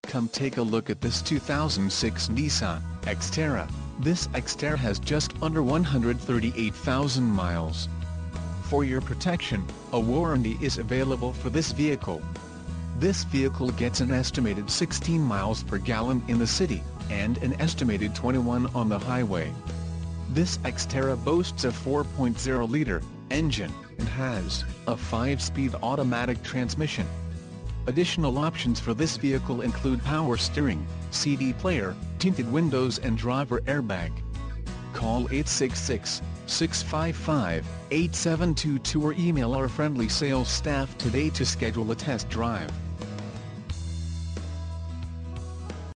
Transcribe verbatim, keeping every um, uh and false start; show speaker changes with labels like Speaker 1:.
Speaker 1: Come take a look at this two thousand six Nissan Xterra. This Xterra has just under one hundred thirty-eight thousand miles. For your protection, a warranty is available for this vehicle. This vehicle gets an estimated sixteen miles per gallon in the city, and an estimated twenty-one on the highway. This Xterra boasts a four point oh liter engine, and has a five-speed automatic transmission. Additional options for this vehicle include power steering, C D player, tinted windows and driver airbag. Call eight six six, six five five, eight seven two two or email our friendly sales staff today to schedule a test drive.